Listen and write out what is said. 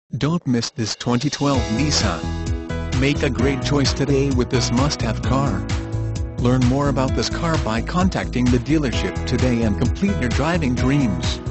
Don't miss this 2012 Nissan. Make a great choice today with this must-have car. Learn more about this car by contacting the dealership today and complete your driving dreams.